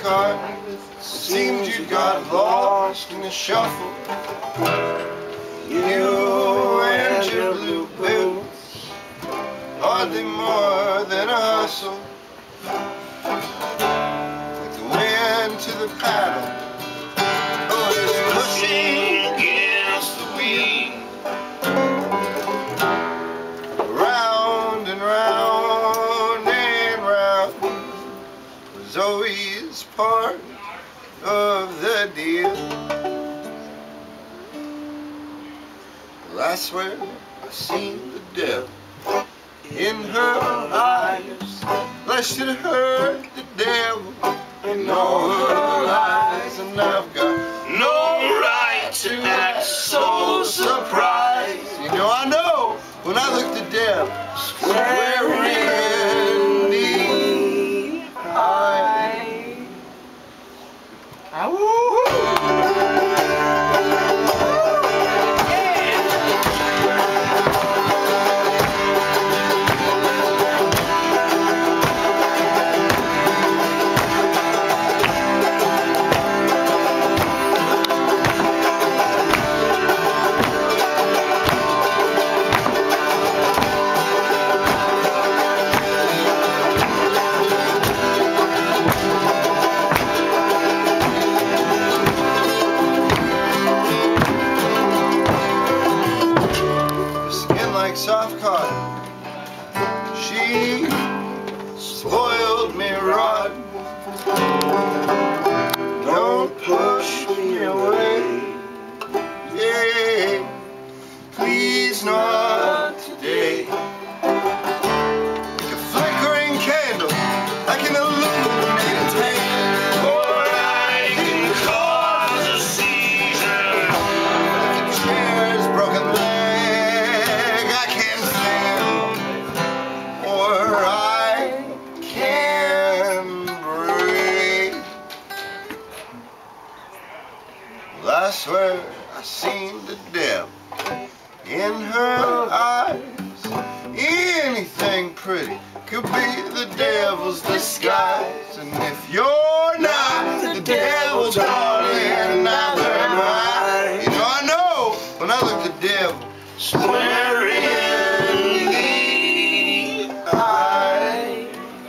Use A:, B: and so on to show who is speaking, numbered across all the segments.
A: cart. Seemed you got lost in the shuffle. You and your blue boots, hardly more than a hustle. With the wind to the paddle, always pushing against the wind. Round and round and round was always part of the deal. Well, I swear I seen the devil in her eyes. I should have heard the devil in all her lies, and I've got no right to act so surprised. You know I know when I look the devil square in the eye. Soft cotton, she spoiled me rotten. Don't push me away, yeah, please not today. Like a flickering candle, I can illuminate a tale, or I can cause a seizure. Like a chair's broken leg, I swear I seen the devil in her eyes. Anything pretty could be the devil's disguise. And if you're not the devil, darling, neither am I. You know I know when I look the devil square in the eye.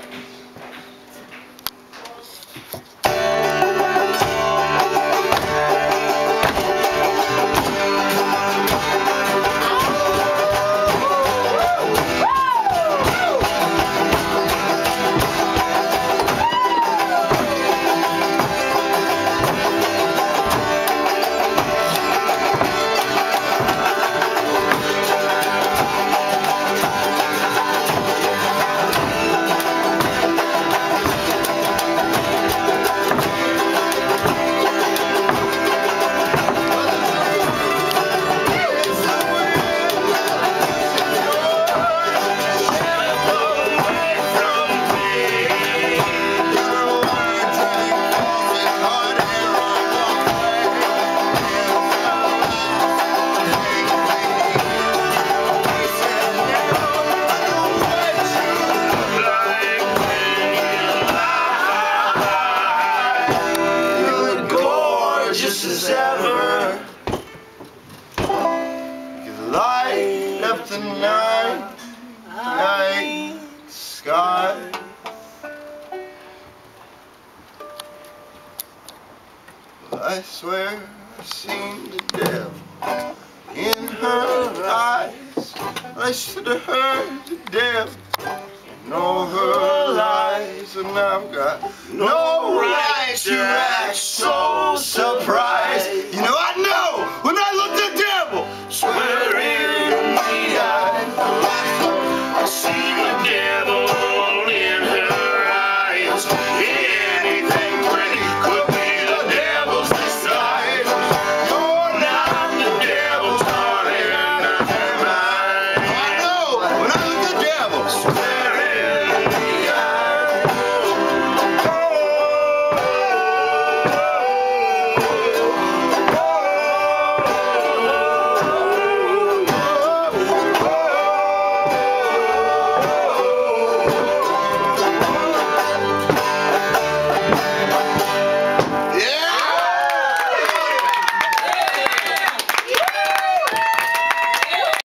A: As ever, you light up the night sky. Well, I swear I've seen the devil in her eyes. I should have heard the devil know her lies, and I've got no right to act so surprised. You know